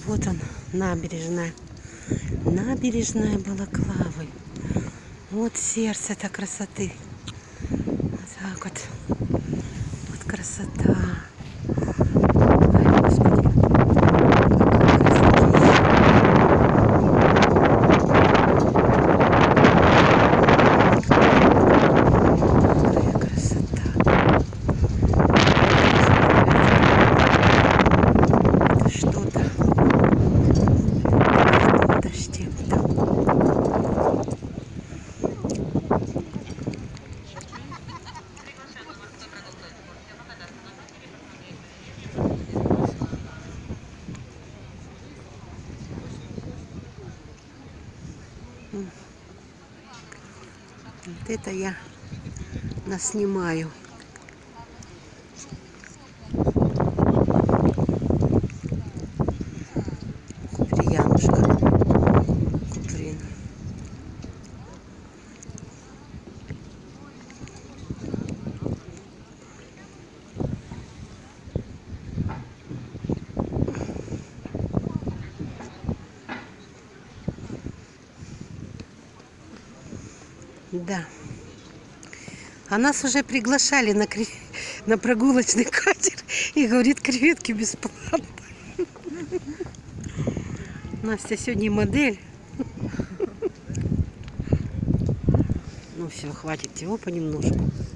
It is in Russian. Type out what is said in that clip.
Вот он, набережная. Набережная Балаклавы. Вот сердце этой красоты. Вот так вот. Вот красота. Ой, Господи. Какая красота. Это что-то. Что-то с чем-то. Вот это я наснимаю. Куприянушка. Куприн. Да. А нас уже приглашали на прогулочный катер и говорит, креветки бесплатно. Настя сегодня модель. Ну все, хватит его понемножку.